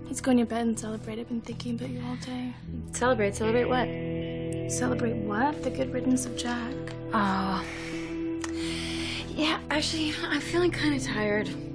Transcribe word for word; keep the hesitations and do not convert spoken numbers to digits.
Let's go in your bed and celebrate. I've been thinking about you all day. Celebrate? Celebrate what? Celebrate what? The good riddance of Jack. Oh. Yeah, actually, I'm feeling kind of tired.